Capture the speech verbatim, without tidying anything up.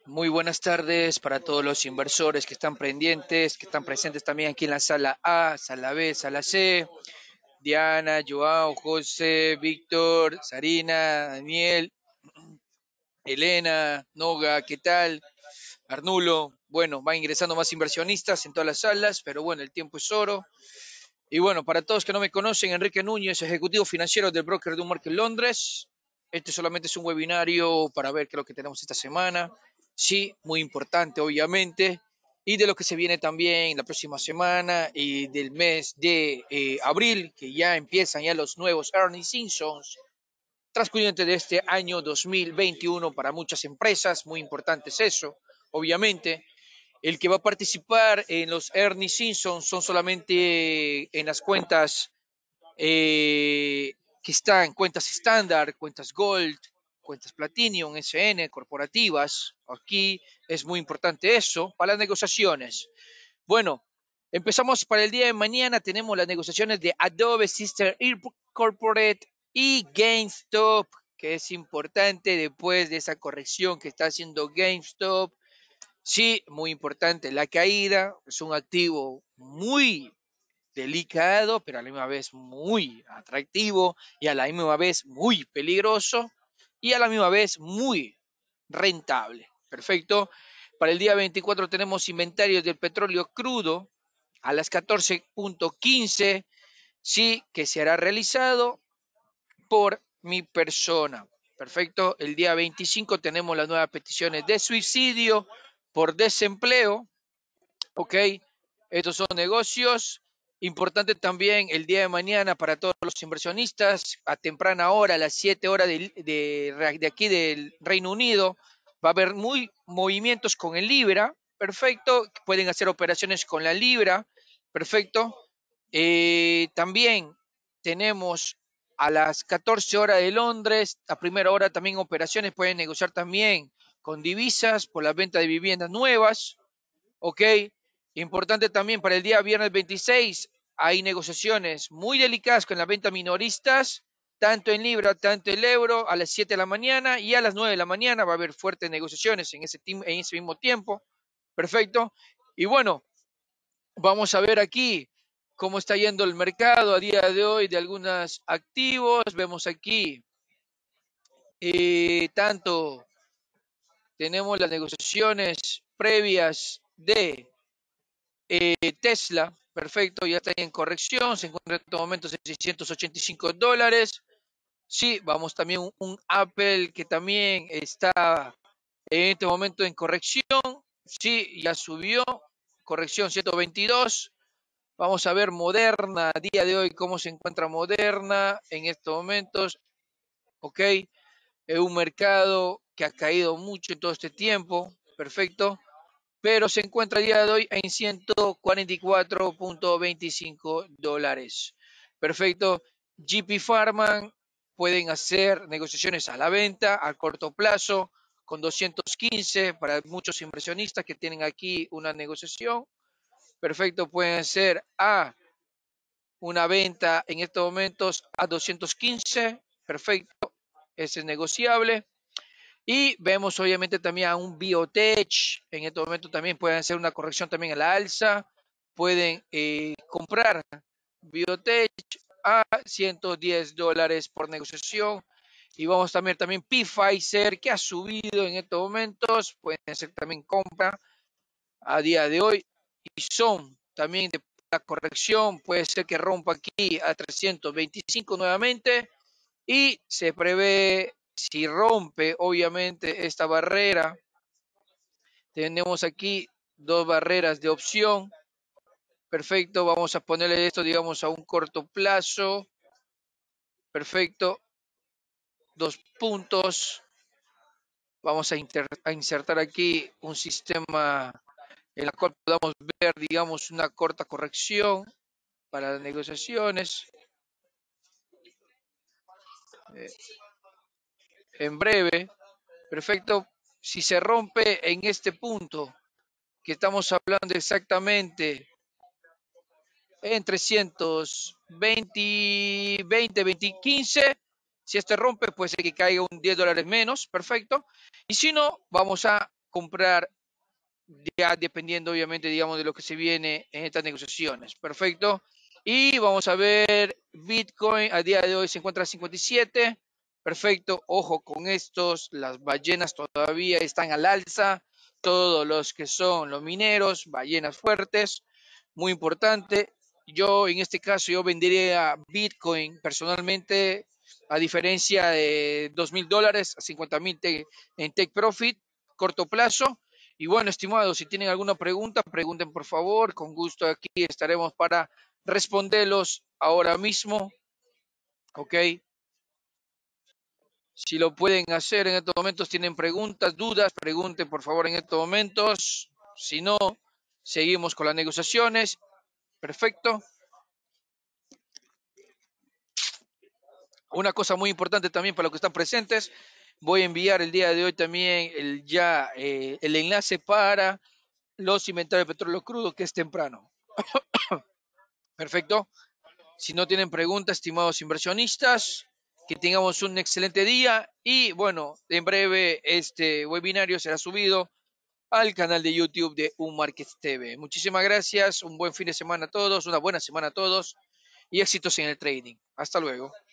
Muy buenas tardes para todos los inversores que están pendientes, que están presentes también aquí en la sala A, sala B, sala C. Diana, Joao, José, Víctor, Sarina, Daniel, Elena, Noga, ¿qué tal? Arnulo. Bueno, van ingresando más inversionistas en todas las salas, pero bueno, el tiempo es oro. Y bueno, para todos que no me conocen, Enrique Núñez, ejecutivo financiero del broker de Market Londres. Este solamente es un webinario para ver qué es lo que tenemos esta semana. Sí, muy importante, obviamente. Y de lo que se viene también la próxima semana y del mes de eh, abril, que ya empiezan ya los nuevos earnings seasons transcurriente de este año dos mil veintiuno para muchas empresas. Muy importante es eso, obviamente. El que va a participar en los earnings seasons son solamente en las cuentas eh, que están cuentas estándar, cuentas Gold, cuentas Platinum, S N, corporativas. Aquí es muy importante eso para las negociaciones. Bueno, empezamos para el día de mañana. Tenemos las negociaciones de Adobe, Sister Corporate y GameStop, que es importante después de esa corrección que está haciendo GameStop. Sí, muy importante la caída. Es un activo muy delicado, pero a la misma vez muy atractivo y a la misma vez muy peligroso y a la misma vez muy rentable. Perfecto. Para el día veinticuatro tenemos inventarios del petróleo crudo a las catorce punto quince, sí, que será realizado por mi persona. Perfecto. El día veinticinco tenemos las nuevas peticiones de suicidio por desempleo. Ok. Estos son negocios. Importante también el día de mañana para todos los inversionistas, a temprana hora, a las siete horas de, de, de aquí del Reino Unido, va a haber muy movimientos con el Libra, perfecto, pueden hacer operaciones con la Libra, perfecto. Eh, también tenemos a las catorce horas de Londres, a primera hora también operaciones, pueden negociar también con divisas por la venta de viviendas nuevas, ok. Importante también para el día viernes veintiséis, hay negociaciones muy delicadas con la venta minoristas, tanto en libra, tanto en euro, a las siete de la mañana y a las nueve de la mañana va a haber fuertes negociaciones en ese, en ese mismo tiempo. Perfecto. Y bueno, vamos a ver aquí cómo está yendo el mercado a día de hoy de algunos activos. Vemos aquí eh, tanto tenemos las negociaciones previas de Eh, Tesla, perfecto, ya está en corrección, se encuentra en estos momentos en seiscientos ochenta y cinco dólares. Sí, vamos también un, un Apple que también está en este momento en corrección. Sí, ya subió, corrección ciento veintidós. Vamos a ver Moderna a día de hoy, cómo se encuentra Moderna en estos momentos. Ok, es un mercado que ha caído mucho en todo este tiempo. Perfecto, pero se encuentra a día de hoy en ciento cuarenta y cuatro punto veinticinco dólares. Perfecto. G P Pharma pueden hacer negociaciones a la venta a corto plazo con doscientos quince para muchos inversionistas que tienen aquí una negociación. Perfecto, pueden ser a una venta en estos momentos a doscientos quince. Perfecto, ese es negociable. Y vemos obviamente también a un biotech, en este momento también pueden hacer una corrección también a la alza, pueden eh, comprar biotech a ciento diez dólares por negociación. Y vamos a ver también Pfizer, que ha subido en estos momentos, pueden hacer también compra a día de hoy. Y son también de la corrección, puede ser que rompa aquí a trescientos veinticinco nuevamente. Y se prevé, si rompe obviamente esta barrera, tenemos aquí dos barreras de opción. Perfecto, vamos a ponerle esto, digamos, a un corto plazo. Perfecto, dos puntos. Vamos a, inter, a insertar aquí un sistema en el cual podamos ver, digamos, una corta corrección para las negociaciones. Eh, en breve, perfecto. Si se rompe en este punto, que estamos hablando exactamente en trescientos veinte, veinte, veinte, quince. Si este rompe, puede ser que caiga un diez dólares menos, perfecto. Y si no, vamos a comprar ya dependiendo obviamente, digamos, de lo que se viene en estas negociaciones. Perfecto. Y vamos a ver, Bitcoin a día de hoy se encuentra a cincuenta y siete. Perfecto. Ojo con estos, las ballenas todavía están al alza. Todos los que son los mineros, ballenas fuertes, muy importante. Yo en este caso, yo vendería Bitcoin personalmente, a diferencia de dos mil dólares a cincuenta mil en Take Profit, corto plazo. Y bueno, estimados, si tienen alguna pregunta, pregunten por favor. Con gusto aquí estaremos para responderlos ahora mismo. ¿Ok? Si lo pueden hacer en estos momentos, tienen preguntas, dudas, pregunten por favor en estos momentos. Si no, seguimos con las negociaciones. Perfecto. Una cosa muy importante también para los que están presentes, voy a enviar el día de hoy también el, ya eh, el enlace para los inventarios de petróleo crudo, que es temprano. Perfecto. Si no tienen preguntas, estimados inversionistas, que tengamos un excelente día y bueno, en breve este webinario será subido al canal de YouTube de Unmarkets T V. Muchísimas gracias, un buen fin de semana a todos, una buena semana a todos y éxitos en el trading. Hasta luego.